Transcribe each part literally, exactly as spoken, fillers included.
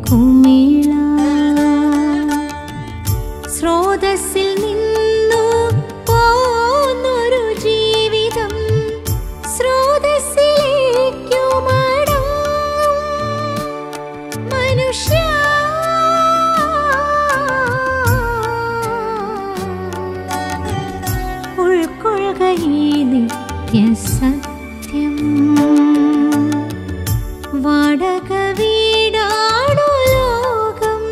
കുമിള സ്രോതസ്സിൽ നിന്നു പോന്നൊരു ജീവിതം സ്രോതസ്സിലേക്കു മടങ്ങും മനുഷ്യ ഉൾക്കൊള്ളുക ഈ നിത്യസത്യം വാടക വീടാണു ലോകം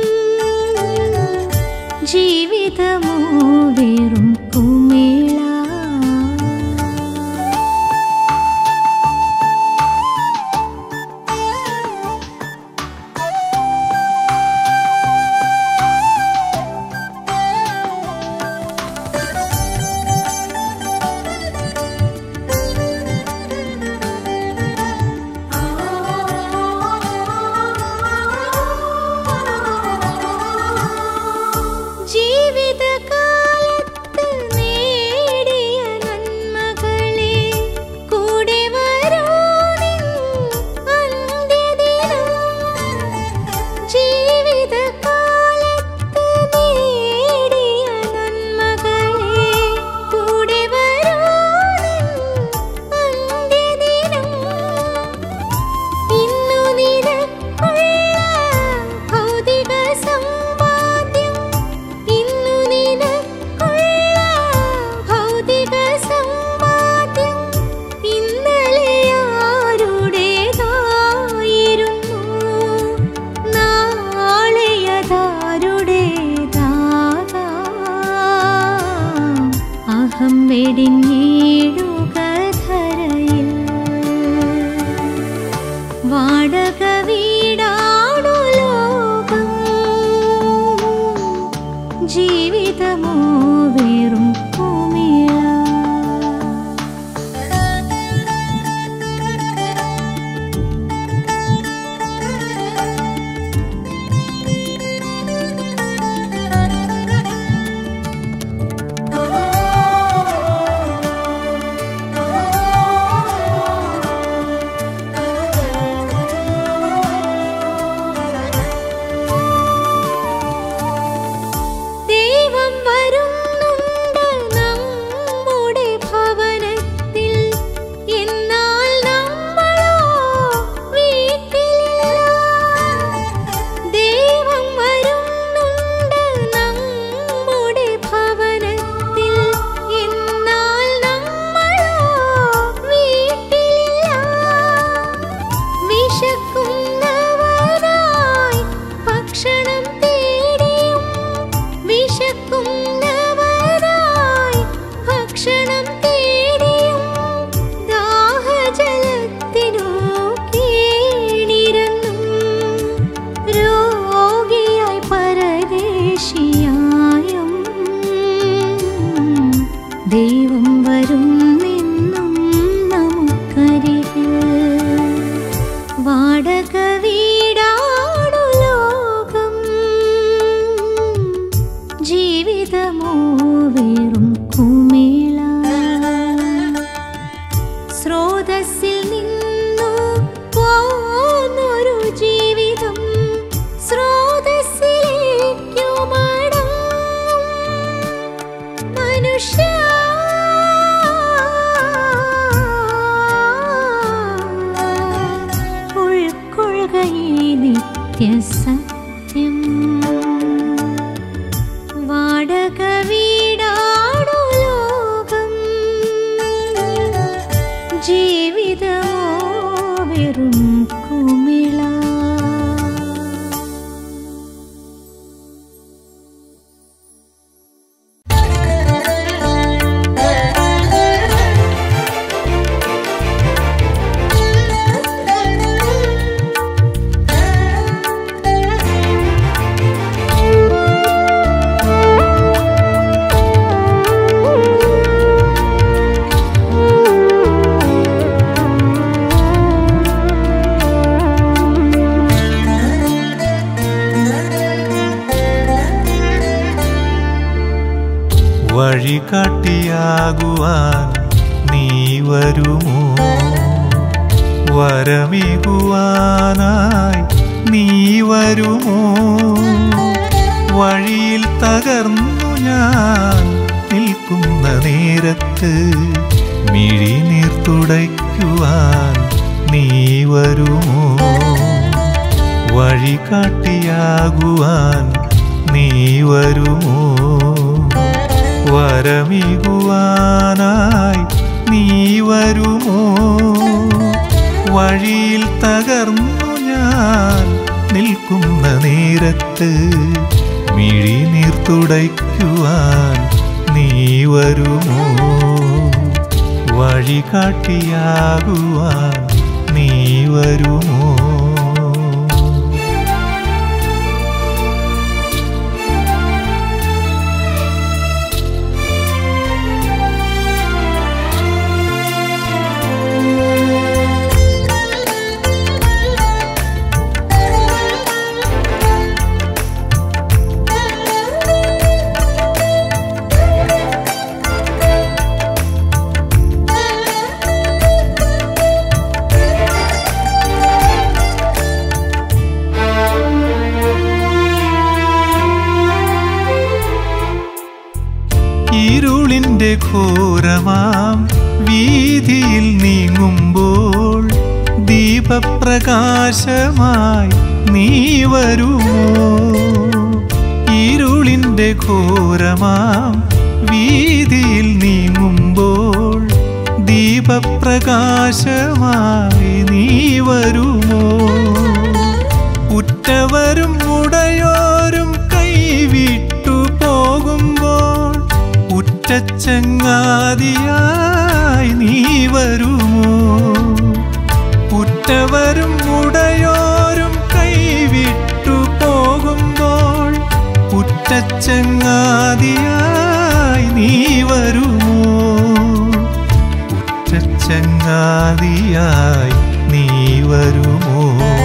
ജീവിതമോ വെറും കുമിള വെടിഞ്ഞീഴുകധരയിൽ വാടക വീടാണു ലോകം ജീവിതമോ വെറും കുമിള ദൈവം വരും നിന്നും നമുക്കരികിൽ വാടക വീടാണു ലോകം ജീവിതമോ വെറും കുമിള സ്രോതസ്സിൽ നിന്നു പോന്നൊരു ജീവിതം സ്രോതസ്സിലേക്കു മടങ്ങും മനുഷ്യ നിത്യസത്യം വാടക വീടാണു ലോകം ജീവിതമോ വെറും കുമിള വഴികാട്ടിയാകുവാൻ നീ വരുമോ വരമേകുവാനായി നീ വരുമോ? വഴിയിൽ തകർന്നു ഞാൻ നിൽക്കുന്ന നേരത്ത് മിഴിനീർ തുടയ്ക്കുവാൻ നീ വരുമോ? വഴി കാട്ടിയാകുവാൻ നീ വരുമോ? വരമികുവാനായി നീ വരുമോ? വഴിയിൽ തകർന്നു ഞാൻ നിൽക്കുന്ന നേരത്ത് മിഴിനീർ തുടയ്ക്കുവാൻ നീ വരുമോ? വഴി കാട്ടിയാകുവാൻ നീ വരുമോ? ഇരുളിൻ്റെ ഘോരമാം വീതിയിൽ നീങ്ങുമ്പോൾ ദീപപ്രകാശമായി നീ വരുമോ? ഇരുളിൻ്റെ ഘോരമാം വീതിയിൽ നീങ്ങുമ്പോൾ ദീപപ്രകാശമായി നീ വരുമോ? ഉറ്റവരും ഉടയോരും കൈവിട്ടു പോകുമ്പോൾ ഉറ്റച്ചങ്ങാതിയായി നീ വരുമോ? ഉറ്റവരും ഉടയോരും കൈവിട്ടു പോകുമ്പോൾ ഉറ്റച്ചങ്ങാതിയായി നീ വരുമോ? ഉറ്റച്ചങ്ങാതിയായി നീ വരുമോ?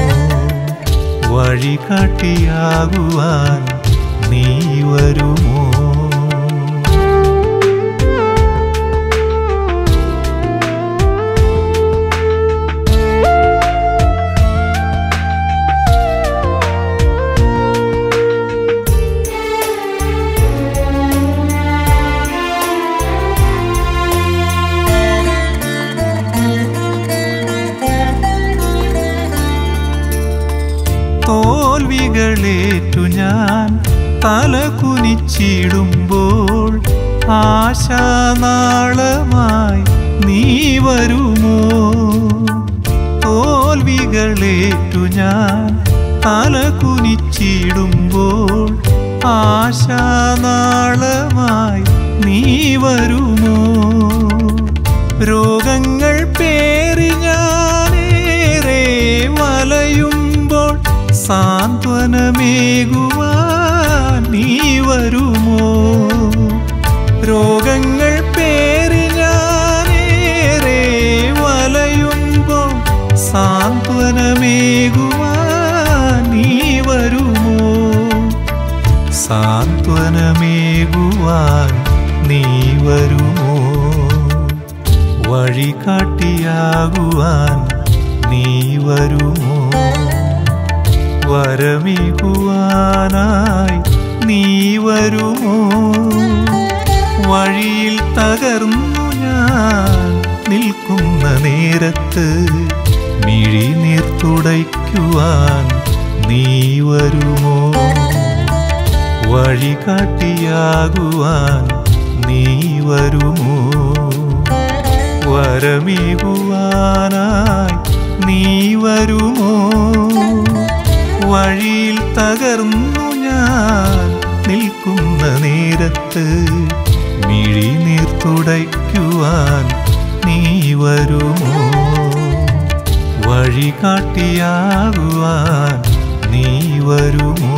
വഴി കാട്ടിയാകുവാൻ നീ വരുമോ? തോൽവികളേറ്റു ഞാൻ തല കുനിച്ചിടുമ്പോൾ ആശാനാളമായി നീ വരുമോ? തോൽവികളേറ്റു ഞാൻ തല കുനിച്ചിടുമ്പോൾ ആശാനാളമായി നീ വരുമോ? രോഗങ്ങൾ പേറി ഞാനേറെ വലയുമ്പോൾ സാന്ത്വനമേകുവാൻ നീ വരുമോ? രോഗങ്ങൾ പേറി ഞാനേറെ വലയുമ്പോൾ സാന്ത്വനമേകുവാൻ നീ വരുമോ? സാന്ത്വനമേകുവാൻ നീ വരുമോ? വഴി കാട്ടിയാകുവാൻ നീ വരുമോ? വരമികുവാനായി നീ വരുമോ? വഴിയിൽ തകർന്നു ഞാൻ നിൽക്കുന്ന നേരത്ത് മിഴിനീർ തുടയ്ക്കുവാൻ നീ വരുമോ? വഴി കാട്ടിയാകുവാൻ നീ വരുമോ? വരമികുവാനായി നീ വരുമോ? വഴിയിൽ തകർന്നു ഞാൻ നിൽക്കുന്ന നേരത്ത് മിഴിനീർ തുടയ്ക്കുവാൻ നീ വരുമോ? വഴി കാട്ടിയാകുവാൻ നീ വരുമോ?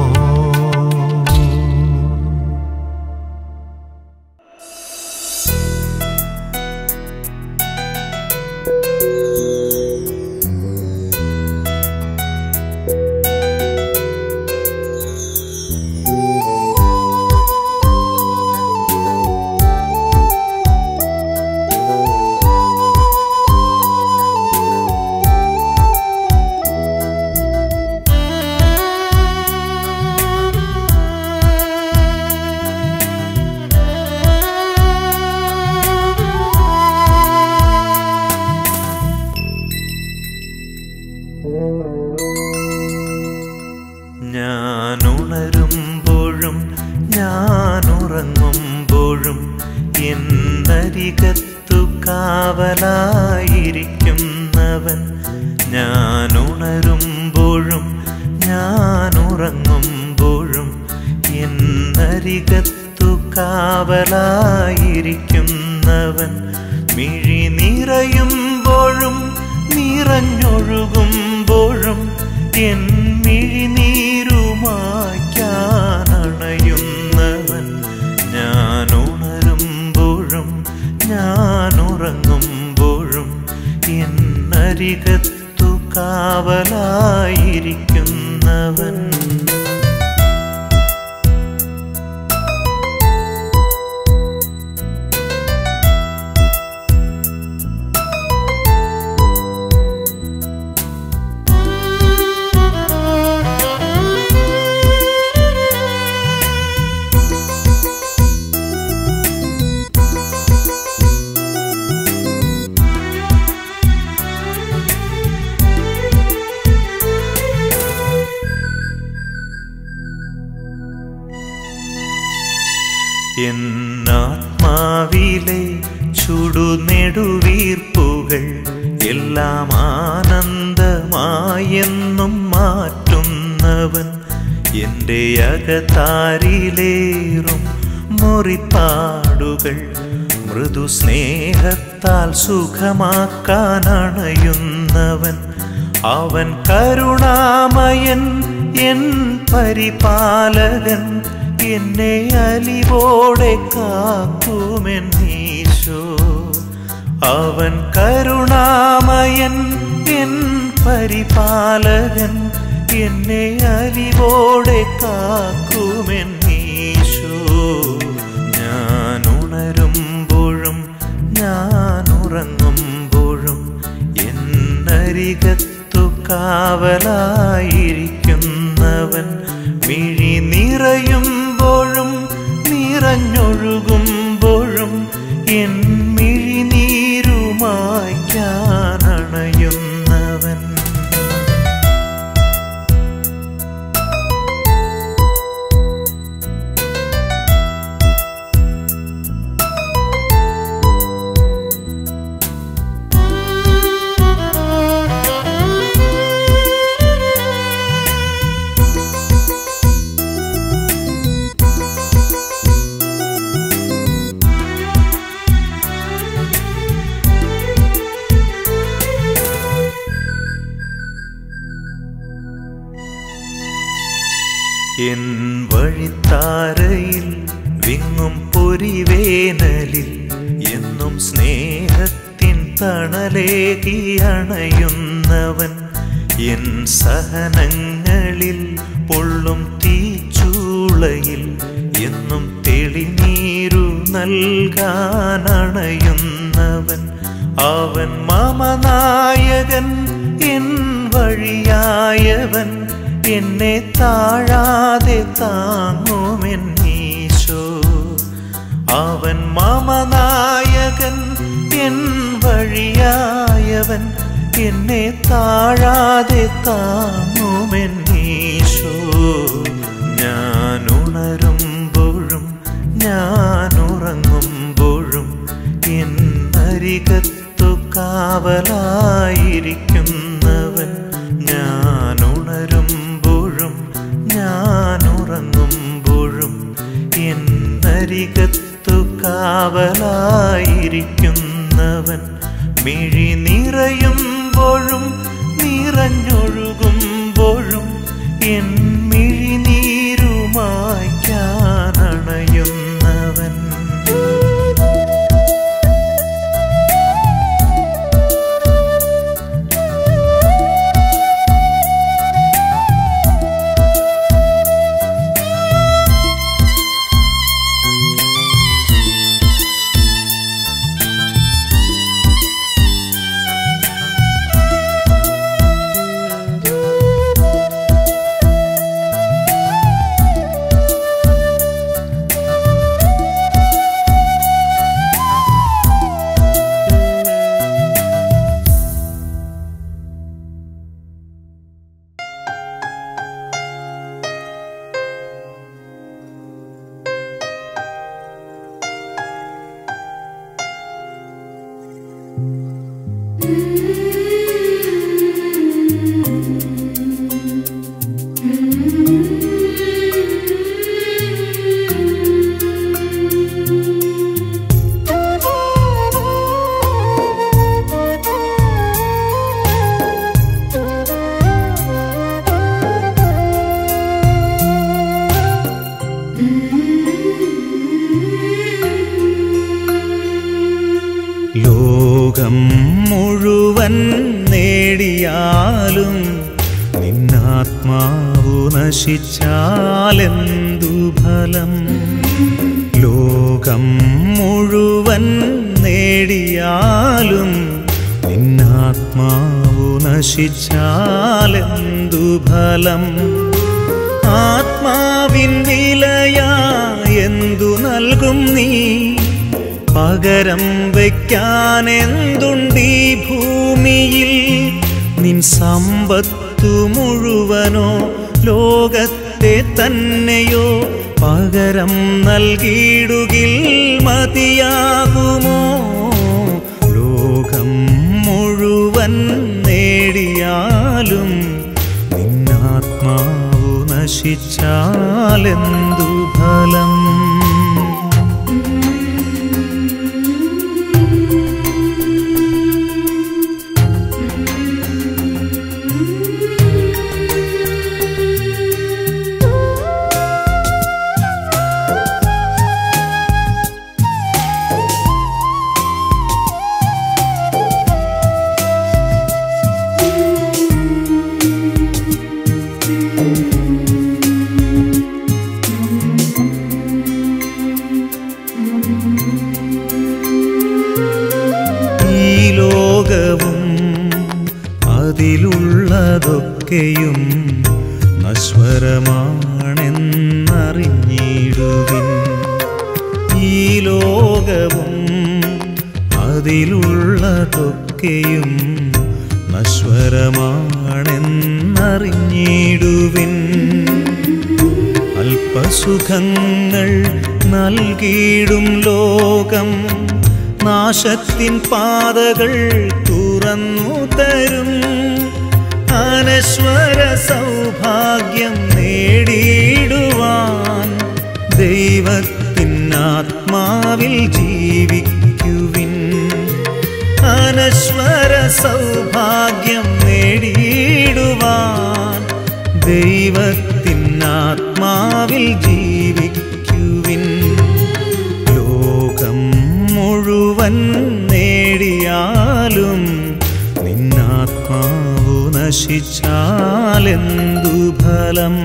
ും ഞാനുണരുമ്പോഴും ഞാനുറങ്ങുമ്പോഴും എന്നരികത്തു കാവലായിരിക്കുന്നവൻ. ഞാനുണരുമ്പോഴും ഞാനുറങ്ങുമ്പോഴും എന്നരികത്തു കാവലായിരിക്കുന്നവൻ. മിഴി നിറയുമ്പോഴും നിറഞ്ഞൊഴുകുമ്പോഴും എൻ മിഴിനീരുമായ്ക്കാനണയുന്നവൻ. ഞാനുണരുമ്പോഴും ഞാനുറങ്ങുമ്പോഴും എന്നരികത്തു കാവലായിരിക്കുന്നവൻ. എന്നാത്മാവിലെ ചുടുനെടുവീർപ്പുകൾ എല്ലാം ആനന്ദമായെന്നും മാറ്റുന്നവൻ. എൻ്റെ അകത്താരിലേറും മുറിപ്പാടുകൾ മൃദുസ്നേഹത്താൽ സുഖമാക്കാനണയുന്നവൻ. അവൻ കരുണാമയൻ എൻ പരിപാലകൻ. എന്നെ അലിവോടെ കാക്കുമെന്നീശോ. അവൻ കരുണാമയൻ എൻ പരിപാലകൻ. എന്നെ അലിവോടെ കാക്കുമെന്നീശോ. ഞാനുണരുമ്പോഴും ഞാനുറങ്ങുമ്പോഴും എന്നരികത്തു കാവലായിരിക്കുന്നവൻ. മിഴി നിറയുമ്പോഴും നിറഞ്ഞൊഴുകുമ്പോഴും എൻ മിഴിനീരുമായ്ക്കാനണയുന്നവൻ. എൻ വഴിത്താരയിൽ വിങ്ങും പൊരിവേനലിൽ എന്നും സ്നേഹത്തിൻ തണലേകി അണയുന്നവൻ. എൻ സഹനങ്ങളിൽ പൊള്ളും തീച്ചൂളയിൽ എന്നും തെളിനീരു നൽകാനണയുന്നവൻ. അവൻ മമനായകൻ എൻ വഴിയായവൻ. എന്നെ താഴാതെ താങ്ങുമെന്നീശോ. അവൻ മമനായകൻ എൻ വഴിയായവൻ. എന്നെ താഴാതെ താങ്ങുമെന്നീശോ. ഞാനുണരുമ്പോഴും ഞാനുറങ്ങുമ്പോഴും എന്നരികത്തു കാവലായിരിക്കുന്നവൻ. ഞാനുണരുമ്പോഴും ഞാനുറങ്ങുമ്പോഴും എന്നരികത്തു കാവലായിരിക്കുന്നവൻ. മിഴി നിറയുമ്പോഴും നിറഞ്ഞൊഴുകുമ്പോഴും എൻ മിഴിനീരുമായ്ക്കാനണയുന്നവൻ. ലോകം മുഴുവൻ നേടിയാലും നിന്നാത്മാവു നശിച്ചാലെന്തു ഫലം? ലോകം മുഴുവൻ നേടിയാലും നിന്നാത്മാവു നശിച്ചാലെന്തു ഫലം? ആത്മാവിൻ വിലയാ എന്തു നൽകും നീ? പകരം വയ്ക്കാനെന്തുണ്ടീ ഭൂമിയിൽ? നിൻ സമ്പത്തു മുഴുവനോ ലോകത്തെ തന്നെയോ പകരം നൽകിയിടുകിൽ മതിയാകുമോ? ലോകം മുഴുവൻ നേടിയാലും നിന്നാത്മാവു നശിച്ചാലെന്തു ഫലം? അതിലുള്ളതൊക്കെയും നശ്വരമാണെന്നറിഞ്ഞിടുവിൻ. ഈ ലോകവും അതിലുള്ളതൊക്കെയും നശ്വരമാണെന്നറിഞ്ഞിടുവിൻ. അല്പസുഖങ്ങൾ നൽകിയിടും ലോകം നാശത്തിൻ പാതകൾ തുറന്നു തരും. അനശ്വര സൗഭാഗ്യം നേടിയിടുവാൻ ദൈവത്തിൻ ആത്മാവിൽ ജീവിക്കുവിൻ. അനശ്വര സൗഭാഗ്യം നേടിയിടുവാൻ ദൈവത്തിൻ ആത്മാവിൽ ജീവിക്കുവിൻ. ലോകം മുഴുവൻ നേടിയാലും നിന്നാത്മാവു നശിച്ചാലെന്തു ഫലം?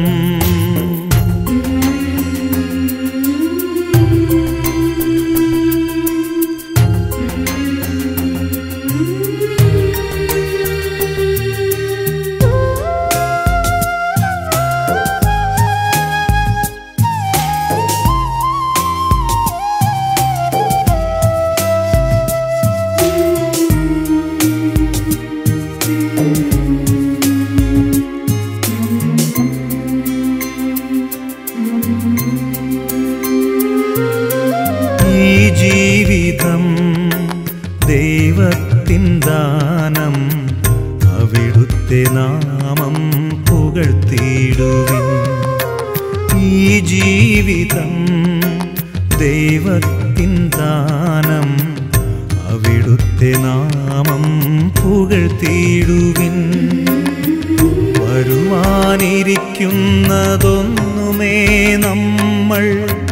ജീവിതം ദൈവത്തിൻ ദാനം, അവിടുത്തെ നാമം പുകഴ്ത്തിയിടുവിൻ. ഈ ജീവിതം ദൈവത്തിൻ ദാനം, അവിടുത്തെ നാമം പുകഴ്ത്തിയിടുവിൻ. വരുവാനിരിക്കുന്നതൊന്നുമേ നമ്മൾ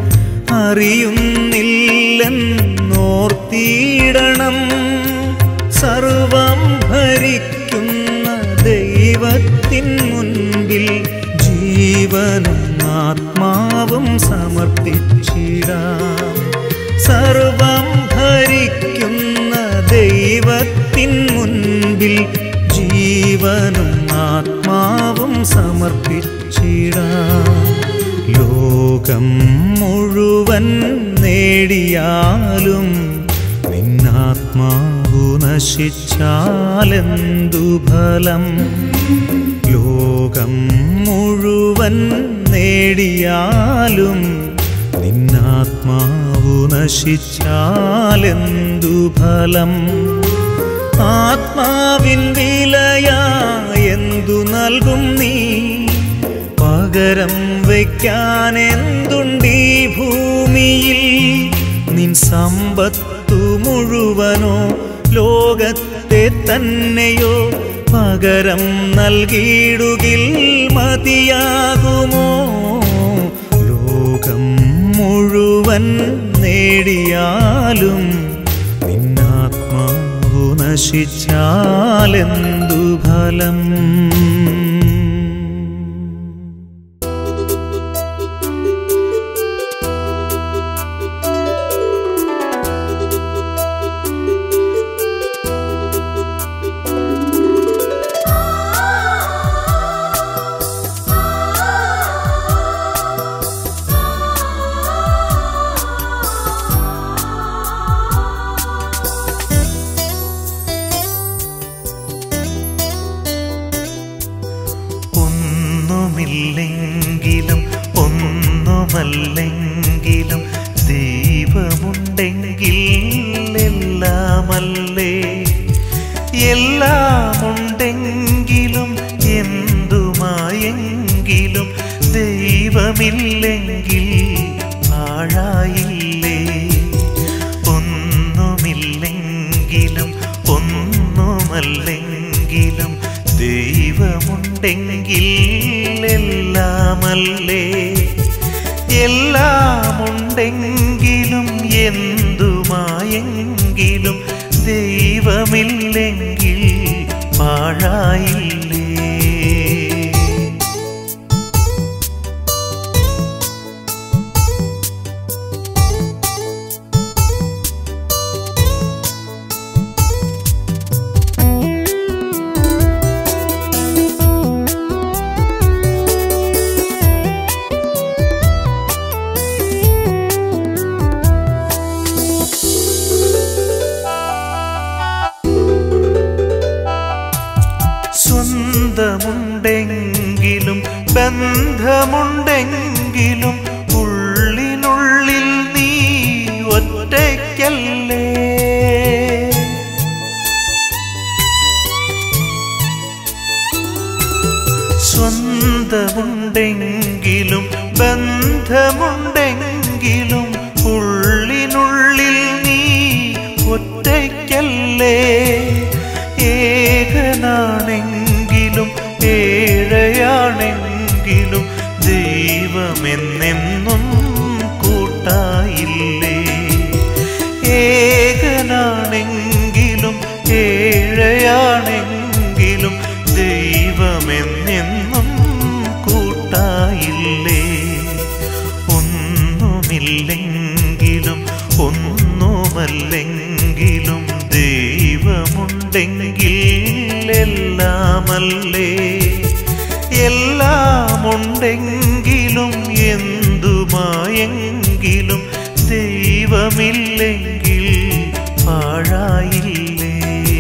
അറിയുന്നില്ലെന്നോർത്തിയിടണം. സർവം ഭരിക്കുന്ന ദൈവത്തിൻ മുൻപിൽ ജീവനും ആത്മാവും സമർപ്പിച്ചിടാം. സർവം ഭരിക്കുന്ന ദൈവത്തിൻ മുൻപിൽ ജീവനും ആത്മാവും സമർപ്പിച്ചിടാം. ലോകം മുഴുവൻ നേടിയാലും നിന്നാത്മാവു നശിച്ചാലെന്തു ഫലം? ലോകം മുഴുവൻ നേടിയാലും നിന്നാത്മാവു നശിച്ചാലെന്തു ഫലം? ആത്മാവിൻ വിലയായെന്തു നൽകും നീ? പകരം വയ്ക്കാൻ എന്തുണ്ടീ ഭൂമിയിൽ? നിൻ സമ്പത്തു മുഴുവനോ ലോകത്തെ തന്നെയോ പകരം നൽകിയിടുകിൽ മതിയാകുമോ? ലോകം മുഴുവൻ നേടിയാലും നിന്നാത്മാവു നശിച്ചാലെന്തു ഫലം? ഒന്നുമില്ലെങ്കിലും ഒന്നുമല്ലെങ്കിലും ദൈവമുണ്ടെങ്കിൽ എല്ലാമല്ലേ? എല്ലാമുണ്ടെങ്കിലും എന്തുമായെങ്കിലും ദൈവമില്ലെങ്കിൽ പാഴായില്ലേ? ഒന്നുമില്ലെങ്കിലും ഒന്നുമല്ലെങ്കിലും ദൈവമുണ്ടെങ്കിൽ എല്ലാമല്ലേ? എല്ലാമുണ്ടെങ്കിലും എന്തുമായെങ്കിലും ദൈവമില്ലെങ്കിൽ പാഴായില്ലേ? സ്വന്തമുണ്ടെങ്കിലും ബന്ധമുണ്ടെങ്കിലും ഉള്ളിനുള്ളിൽ നീ ഒറ്റയ്ക്കല്ലേ? സ്വന്തമുണ്ടെങ്കിലും ബന്ധമുണ്ടെങ്കിലും ഉള്ളിനുള്ളിൽ നീ ഒറ്റയ്ക്കല്ലേ? ഏകനാണെങ്കിലും ഏഴയാണെങ്കിലും ദൈവമെന്നെന്നും കൂട്ടായില്ലേ? ഏകനാണെങ്കിലും ഏഴയാണെങ്കിലും ദൈവമെന്നെന്നും കൂട്ടായില്ലേ? ഒന്നുമില്ലെങ്കിലും ഒന്നുമല്ലെങ്കിലും ദൈവമുണ്ടെങ്കിൽ എല്ലാമല്ലേ? എല്ലാമുണ്ടെങ്കിലും എന്തുമായെങ്കിലും ദൈവമില്ലെങ്കിൽ പാഴായില്ലേ?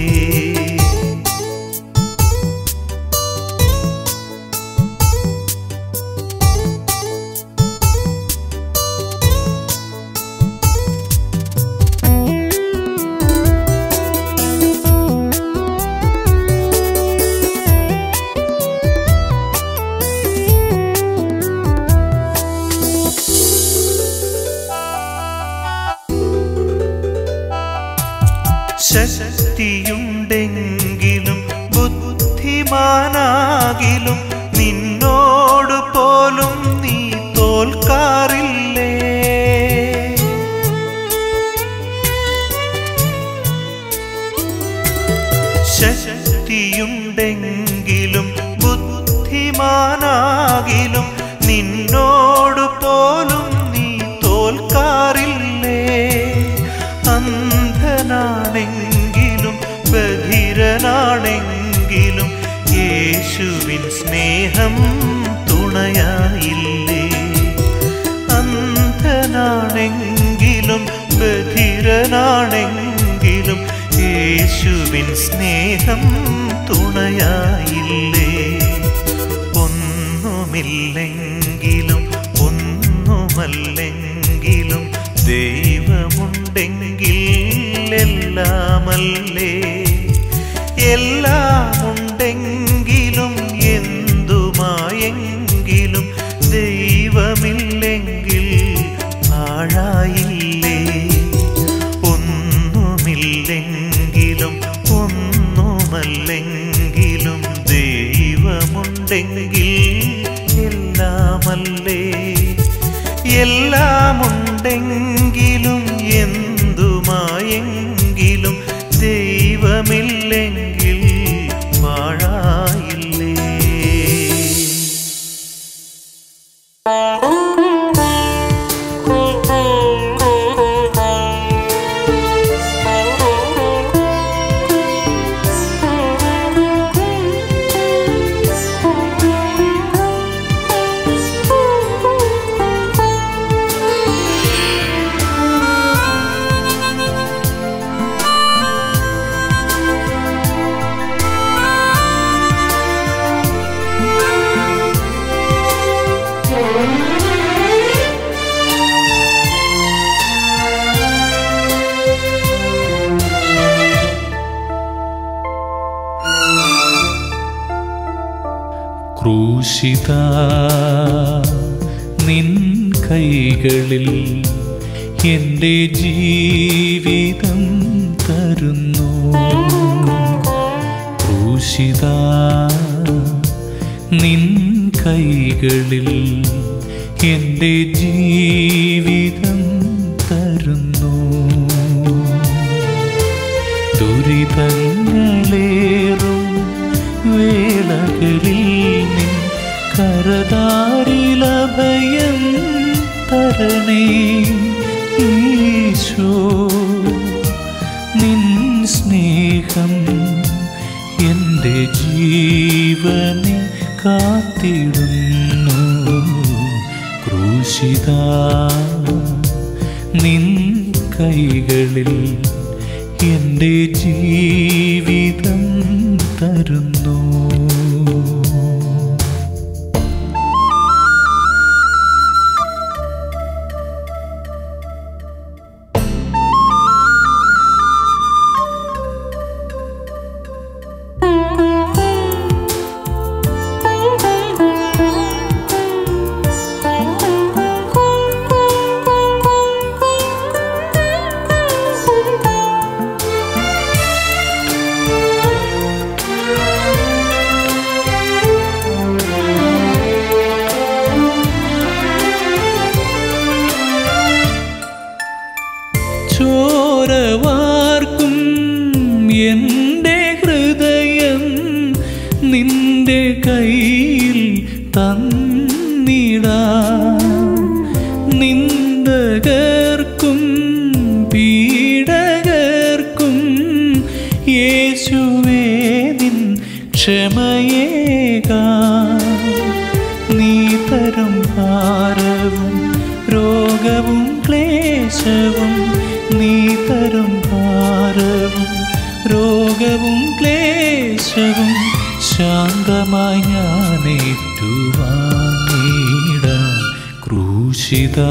ശക്തിയുണ്ടെങ്കിലും ബുദ്ധിമാനാകിലും നിന്നോട് പോലും നീ തോൽക്കാറില്ലേ? ശക്തിയുണ്ടെങ്കിലും ബുദ്ധിമാനാകിലും നിന്നോട് പോലും നീ തോൽക്കാറില്ലേ? അന്ധനാണെങ്കിലും ബധിരനാണെങ്കിലും യേശുവിൻ സ്നേഹം തുണയായില്ലേ? അന്ധനാണെങ്കിലും ബധിരനാണെങ്കിലും യേശുവിൻ സ്നേഹം തുണയായില്ലേ? ഒന്നുമില്ലെങ്കിലും ഒന്നുമല്ലെങ്കിലും ദൈവമുണ്ടെങ്കിൽ എല്ലാമല്ലേ? എല്ലാമുണ്ടെങ്കിലും എന്തുമായെങ്കിലും ദൈവമില്ലെങ്കിൽ പാഴായില്ലേ. ഒന്നുമില്ലെങ്കിലും ഒന്നുമല്ലെങ്കിലും ദൈവമുണ്ടെങ്കിൽ എല്ലാമല്ലേ. എല്ലാമുണ്ടെങ്കിലും എന്തുമായെങ്കിലും ദൈവമില്ലെങ്കിൽ പാഴായില്ലേ. ക്രൂശിതാ നിൻ കൈകളിൽ എൻ്റെ ജീവിതം തരുന്നു. ക്രൂശിതാ നിൻ കൈകളിൽ എൻ്റെ ജീവിതം തരുന്നു. ദുരിതങ്ങളേറും വേളകളിൽ നിൻ കരതാരിലഭയം തരണേ ഈശോ. നിൻ സ്നേഹം എൻ്റെ ജീവനെ കാത്തിടുന്നു. ക്രൂശിതാ നിൻ കൈകളിൽ എൻ്റെ ജീവിതം തരുന്നു. ചോരവാർക്കും എൻ്റെ ഹൃദയം നിന്റെ കയ്യിൽ തന്നിടാം. നിന്ദകർക്കും പീഡകർക്കും യേശുവേ നിൻ ക്ഷമയേകാം. നീ തരും ഭാരവും രോഗവും ക്ലേശവും നീ തരും ഭാരവും രോഗവും ക്ലേശവും ശാന്തമായി ഞാൻ ഏറ്റുവാങ്ങിടാം. ക്രൂശിതാ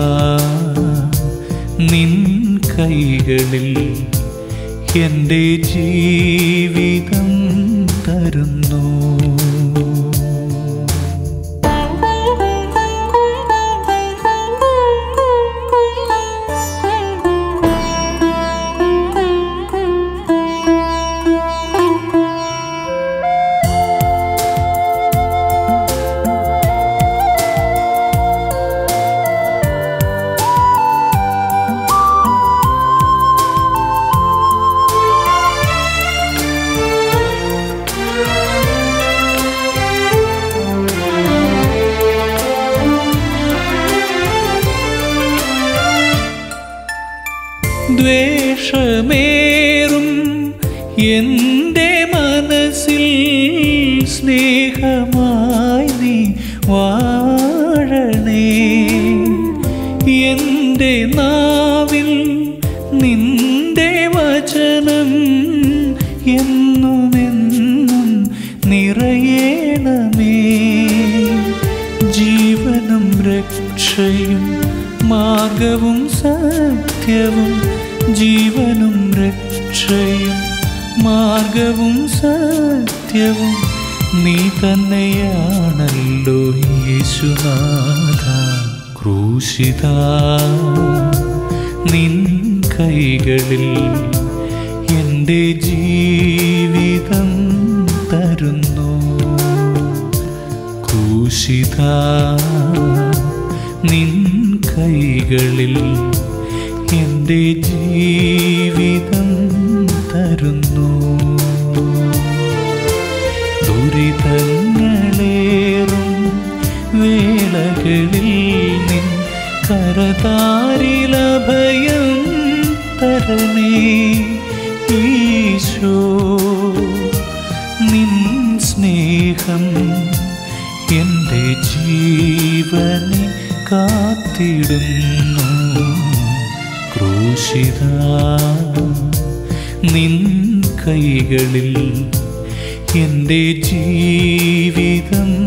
നിൻ കൈകളിൽ എൻ്റെ ജീവിതം തരുന്നു. ദ്വേഷമേറും എൻ്റെ മനസ്സിൽ സ്നേഹമായി നീ വാഴണേ. എൻ്റെ നാവിൽ നിന്റെ വചനം എന്നുമെന്നും നിറയേണമേ. ജീവനും രക്ഷയും മാർഗവും സത്യവും ജീവനും രക്ഷയും മാർഗവും സത്യവും നീ തന്നെയാണല്ലോ യേശുനാഥ. ക്രൂശിതാ നിൻ കൈകളിൽ എൻ്റെ ജീവിതം തരുന്നു. ക്രൂശിതാ നിൻ കൈകളിൽ എൻ്റെ ജീവിതം തരുന്നു. ദുരിതങ്ങളേറും വേളകളിൽ നിൻ കരതാരിലഭയം തരണേ ഈശോ. നിൻ സ്നേഹം എൻ്റെ ജീവനെ കാത്തിടുന്നു. ക്രൂശിതാ നിൻ കൈകളിൽ എൻ്റെ ജീവിതം